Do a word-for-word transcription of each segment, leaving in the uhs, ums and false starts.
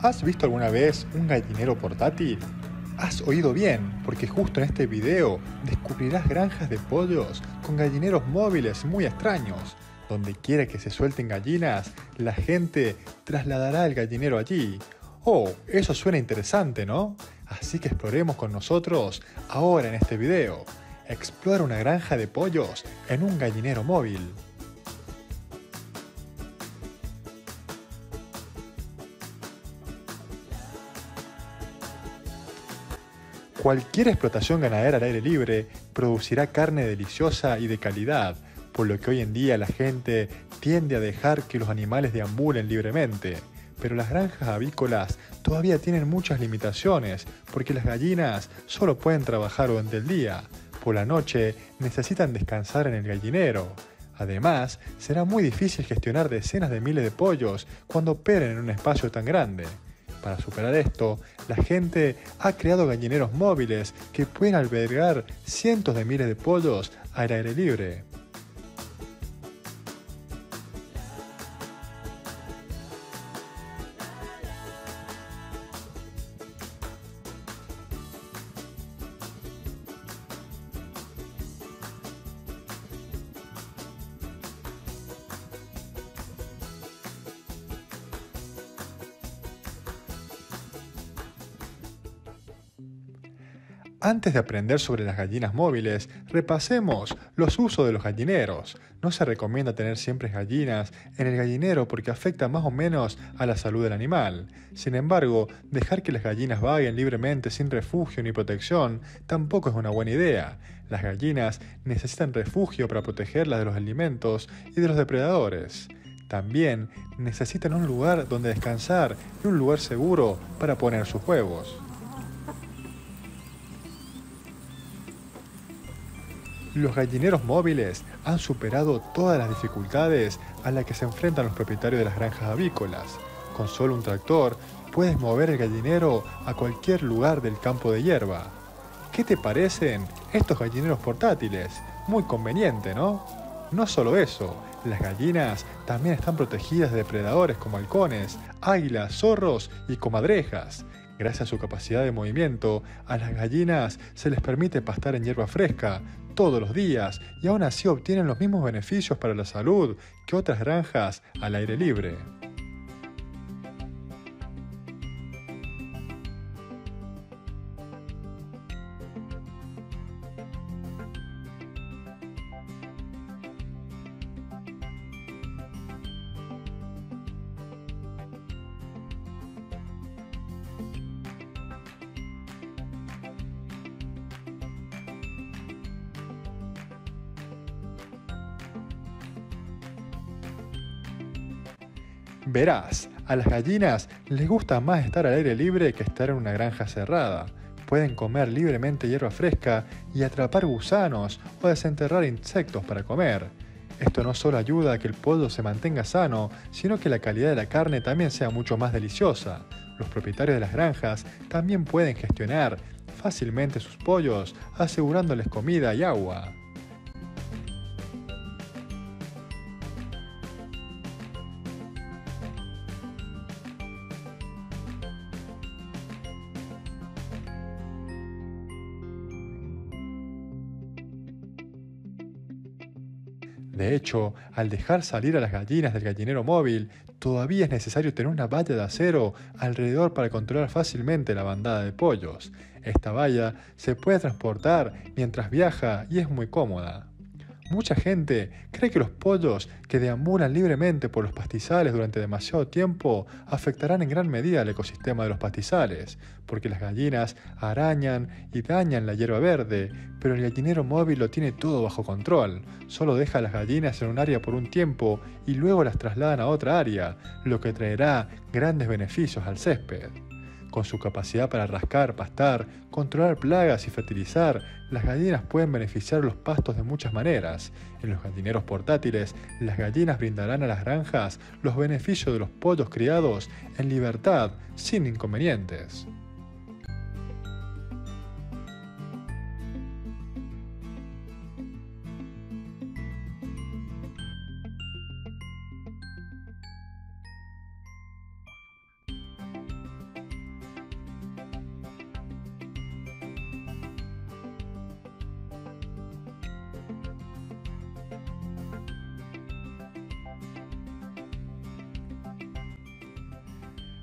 ¿Has visto alguna vez un gallinero portátil? Has oído bien, porque justo en este video descubrirás granjas de pollos con gallineros móviles muy extraños. Donde quiera que se suelten gallinas, la gente trasladará el gallinero allí. Oh, eso suena interesante, ¿no? Así que exploremos con nosotros ahora en este video. Explora una granja de pollos en un gallinero móvil. Cualquier explotación ganadera al aire libre producirá carne deliciosa y de calidad, por lo que hoy en día la gente tiende a dejar que los animales deambulen libremente. Pero las granjas avícolas todavía tienen muchas limitaciones, porque las gallinas solo pueden trabajar durante el día. Por la noche necesitan descansar en el gallinero. Además, será muy difícil gestionar decenas de miles de pollos cuando operen en un espacio tan grande. Para superar esto, la gente ha creado gallineros móviles que pueden albergar cientos de miles de pollos al aire libre. Antes de aprender sobre las gallinas móviles, repasemos los usos de los gallineros. No se recomienda tener siempre gallinas en el gallinero porque afecta más o menos a la salud del animal. Sin embargo, dejar que las gallinas vaguen libremente sin refugio ni protección tampoco es una buena idea. Las gallinas necesitan refugio para protegerlas de los alimentos y de los depredadores. También necesitan un lugar donde descansar y un lugar seguro para poner sus huevos. Los gallineros móviles han superado todas las dificultades a las que se enfrentan los propietarios de las granjas avícolas. Con solo un tractor, puedes mover el gallinero a cualquier lugar del campo de hierba. ¿Qué te parecen estos gallineros portátiles? Muy conveniente, ¿no? No solo eso, las gallinas también están protegidas de depredadores como halcones, águilas, zorros y comadrejas. Gracias a su capacidad de movimiento, a las gallinas se les permite pastar en hierba fresca todos los días y aún así obtienen los mismos beneficios para la salud que otras granjas al aire libre. Verás, a las gallinas les gusta más estar al aire libre que estar en una granja cerrada. Pueden comer libremente hierba fresca y atrapar gusanos o desenterrar insectos para comer. Esto no solo ayuda a que el pollo se mantenga sano, sino que la calidad de la carne también sea mucho más deliciosa. Los propietarios de las granjas también pueden gestionar fácilmente sus pollos, asegurándoles comida y agua. De hecho, al dejar salir a las gallinas del gallinero móvil, todavía es necesario tener una valla de acero alrededor para controlar fácilmente la bandada de pollos. Esta valla se puede transportar mientras viaja y es muy cómoda. Mucha gente cree que los pollos que deambulan libremente por los pastizales durante demasiado tiempo afectarán en gran medida al ecosistema de los pastizales, porque las gallinas arañan y dañan la hierba verde, pero el gallinero móvil lo tiene todo bajo control. Solo deja a las gallinas en un área por un tiempo y luego las trasladan a otra área, lo que traerá grandes beneficios al césped. Con su capacidad para rascar, pastar, controlar plagas y fertilizar, las gallinas pueden beneficiar los pastos de muchas maneras. En los gallineros portátiles, las gallinas brindarán a las granjas los beneficios de los pollos criados en libertad, sin inconvenientes.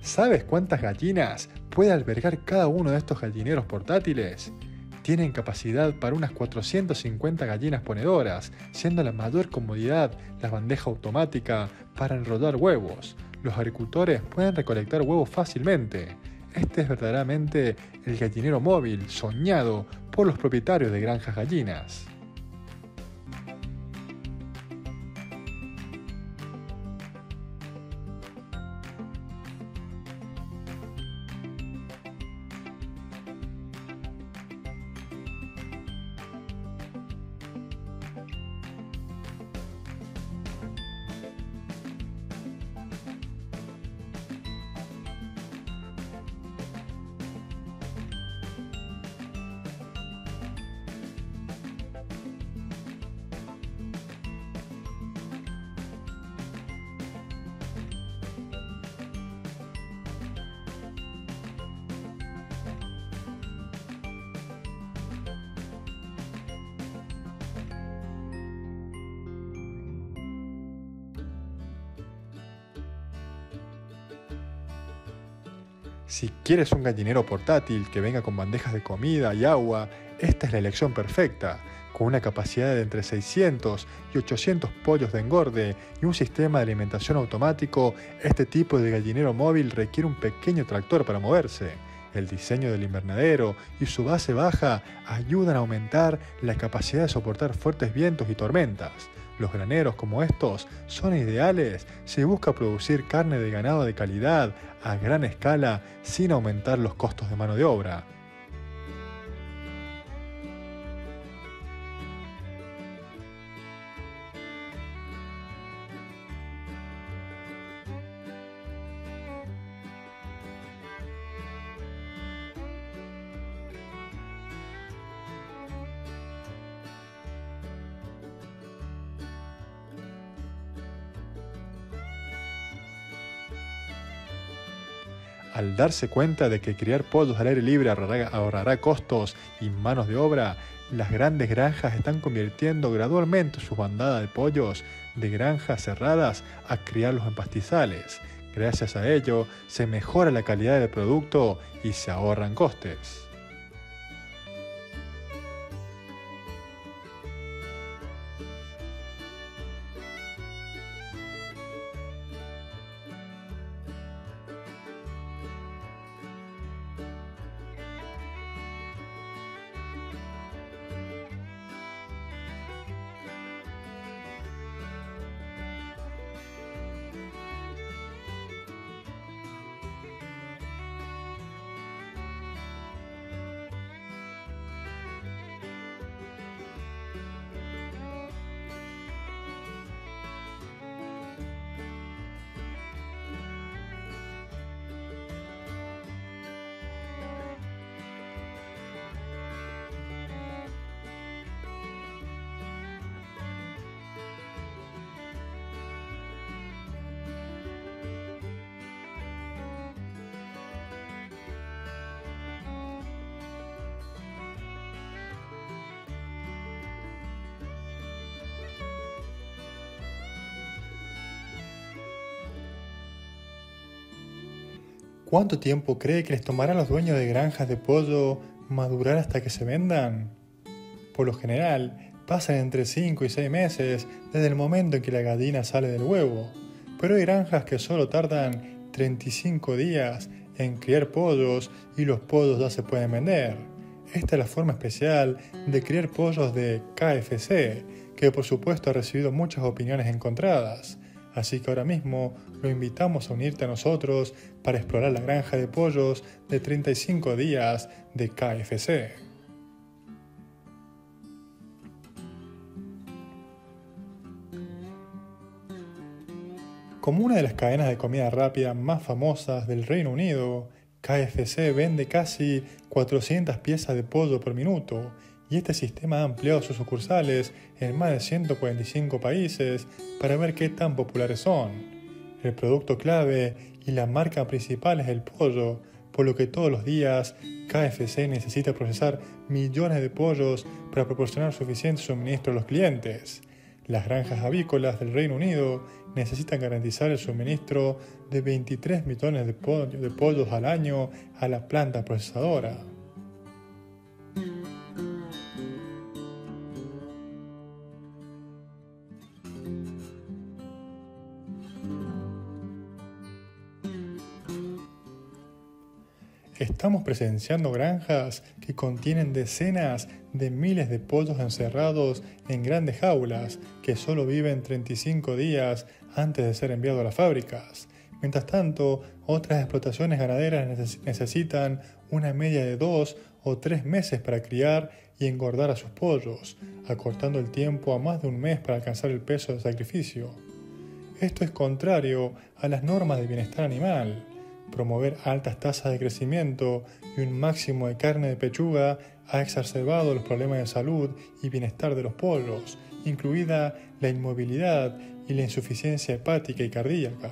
¿Sabes cuántas gallinas puede albergar cada uno de estos gallineros portátiles? Tienen capacidad para unas cuatrocientas cincuenta gallinas ponedoras, siendo la mayor comodidad la bandeja automática para enrollar huevos. Los agricultores pueden recolectar huevos fácilmente. Este es verdaderamente el gallinero móvil soñado por los propietarios de granjas gallinas. Si quieres un gallinero portátil que venga con bandejas de comida y agua, esta es la elección perfecta. Con una capacidad de entre seiscientos y ochocientos pollos de engorde y un sistema de alimentación automático, este tipo de gallinero móvil requiere un pequeño tractor para moverse. El diseño del invernadero y su base baja ayudan a aumentar la capacidad de soportar fuertes vientos y tormentas. Los graneros como estos son ideales si busca producir carne de ganado de calidad a gran escala sin aumentar los costos de mano de obra. Al darse cuenta de que criar pollos al aire libre ahorrará, ahorrará costos y manos de obra, las grandes granjas están convirtiendo gradualmente sus bandadas de pollos de granjas cerradas a criarlos en pastizales. Gracias a ello, se mejora la calidad del producto y se ahorran costes. ¿Cuánto tiempo cree que les tomará a los dueños de granjas de pollo madurar hasta que se vendan? Por lo general, pasan entre cinco y seis meses desde el momento en que la gallina sale del huevo, pero hay granjas que solo tardan treinta y cinco días en criar pollos y los pollos ya se pueden vender. Esta es la forma especial de criar pollos de K F C, que por supuesto ha recibido muchas opiniones encontradas. Así que ahora mismo lo invitamos a unirte a nosotros para explorar la granja de pollos de treinta y cinco días de K F C. Como una de las cadenas de comida rápida más famosas del Reino Unido, K F C vende casi cuatrocientas piezas de pollo por minuto, y este sistema ha ampliado sus sucursales en más de ciento cuarenta y cinco países para ver qué tan populares son. El producto clave y la marca principal es el pollo, por lo que todos los días K F C necesita procesar millones de pollos para proporcionar suficiente suministro a los clientes. Las granjas avícolas del Reino Unido necesitan garantizar el suministro de veintitrés millones de, pollo, de pollos al año a la planta procesadora. Estamos presenciando granjas que contienen decenas de miles de pollos encerrados en grandes jaulas que solo viven treinta y cinco días antes de ser enviados a las fábricas. Mientras tanto, otras explotaciones ganaderas neces- necesitan una media de dos o tres meses para criar y engordar a sus pollos, acortando el tiempo a más de un mes para alcanzar el peso de sacrificio. Esto es contrario a las normas de bienestar animal. Promover altas tasas de crecimiento y un máximo de carne de pechuga ha exacerbado los problemas de salud y bienestar de los pollos, incluida la inmovilidad y la insuficiencia hepática y cardíaca.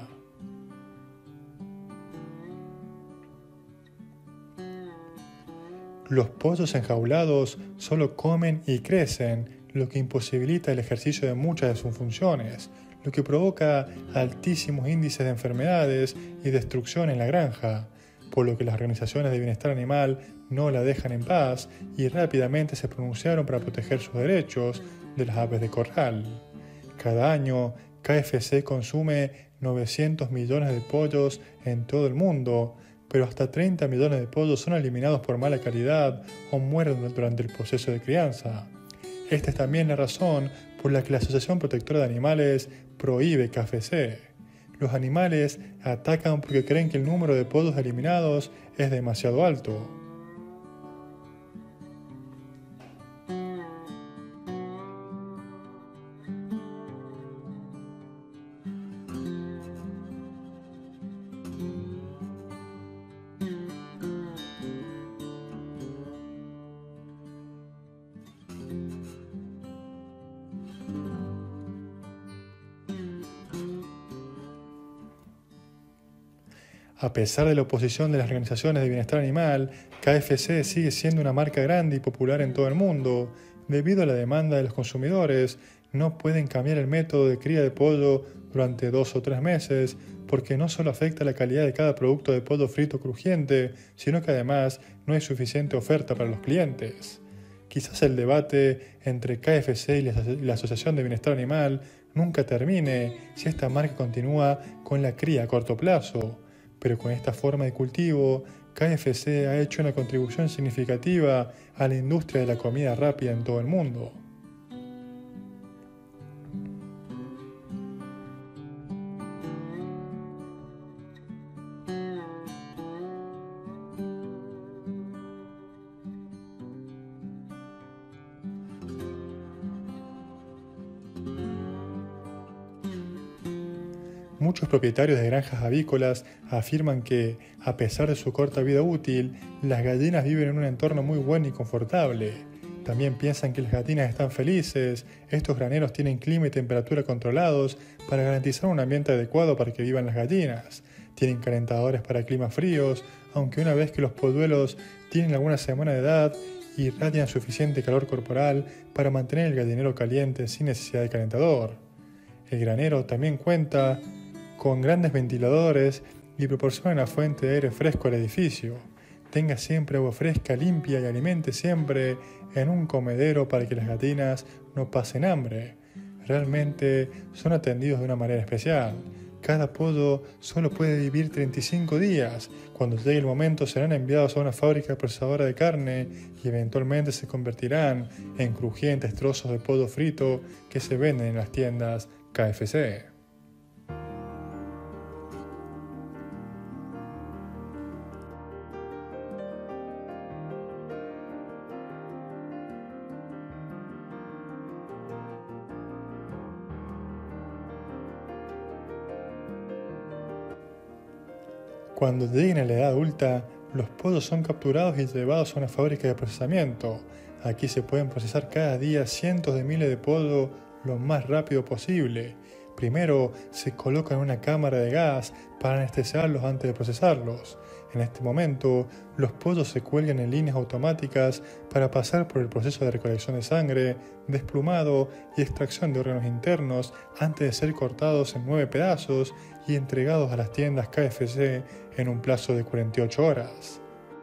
Los pollos enjaulados solo comen y crecen, lo que imposibilita el ejercicio de muchas de sus funciones, lo que provoca altísimos índices de enfermedades y destrucción en la granja, por lo que las organizaciones de bienestar animal no la dejan en paz y rápidamente se pronunciaron para proteger sus derechos de las aves de corral. Cada año, K F C consume novecientos millones de pollos en todo el mundo, pero hasta treinta millones de pollos son eliminados por mala calidad o mueren durante el proceso de crianza. Esta es también la razón por la que la Asociación Protectora de Animales prohíbe K F C. Los animales atacan porque creen que el número de pollos eliminados es demasiado alto. A pesar de la oposición de las organizaciones de bienestar animal, K F C sigue siendo una marca grande y popular en todo el mundo. Debido a la demanda de los consumidores, no pueden cambiar el método de cría de pollo durante dos o tres meses, porque no solo afecta la calidad de cada producto de pollo frito crujiente, sino que además no hay suficiente oferta para los clientes. Quizás el debate entre K F C y la Asociación de Bienestar Animal nunca termine si esta marca continúa con la cría a corto plazo. Pero con esta forma de cultivo, K F C ha hecho una contribución significativa a la industria de la comida rápida en todo el mundo. Muchos propietarios de granjas avícolas afirman que, a pesar de su corta vida útil, las gallinas viven en un entorno muy bueno y confortable. También piensan que las gallinas están felices. Estos graneros tienen clima y temperatura controlados para garantizar un ambiente adecuado para que vivan las gallinas. Tienen calentadores para climas fríos, aunque una vez que los polluelos tienen alguna semana de edad, irradian suficiente calor corporal para mantener el gallinero caliente sin necesidad de calentador. El granero también cuenta con grandes ventiladores y proporciona una fuente de aire fresco al edificio. Tenga siempre agua fresca, limpia y alimente siempre en un comedero para que las gallinas no pasen hambre. Realmente son atendidos de una manera especial. Cada pollo solo puede vivir treinta y cinco días. Cuando llegue el momento serán enviados a una fábrica procesadora de carne y eventualmente se convertirán en crujientes trozos de pollo frito que se venden en las tiendas K F C. Cuando lleguen a la edad adulta, los pollos son capturados y llevados a una fábrica de procesamiento. Aquí se pueden procesar cada día cientos de miles de pollos lo más rápido posible. Primero se colocan en una cámara de gas para anestesiarlos antes de procesarlos. En este momento, los pollos se cuelgan en líneas automáticas para pasar por el proceso de recolección de sangre, desplumado y extracción de órganos internos antes de ser cortados en nueve pedazos y entregados a las tiendas K F C en un plazo de cuarenta y ocho horas.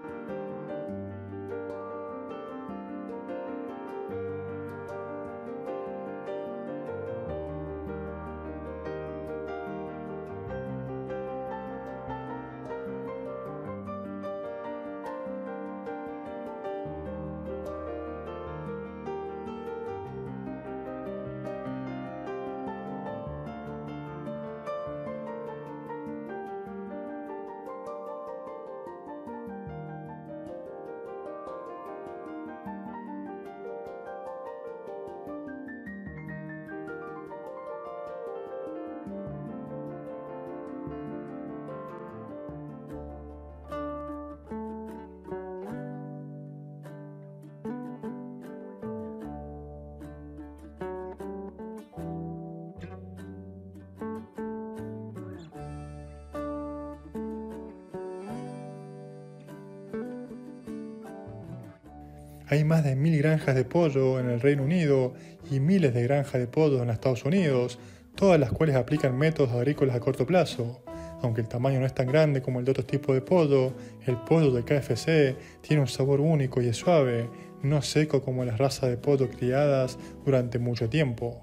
Hay más de mil granjas de pollo en el Reino Unido y miles de granjas de pollo en los Estados Unidos, todas las cuales aplican métodos agrícolas a corto plazo. Aunque el tamaño no es tan grande como el de otros tipos de pollo, el pollo de K F C tiene un sabor único y es suave, no seco como las razas de pollo criadas durante mucho tiempo.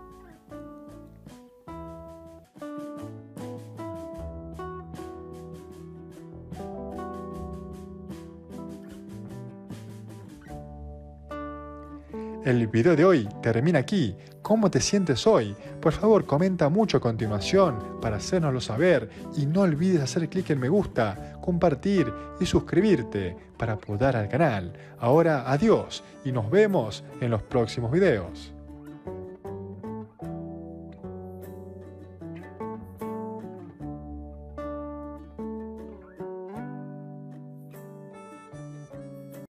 El video de hoy termina aquí. ¿Cómo te sientes hoy? Por favor, comenta mucho a continuación para hacérnoslo saber y no olvides hacer clic en me gusta, compartir y suscribirte para apoyar al canal. Ahora, adiós y nos vemos en los próximos videos.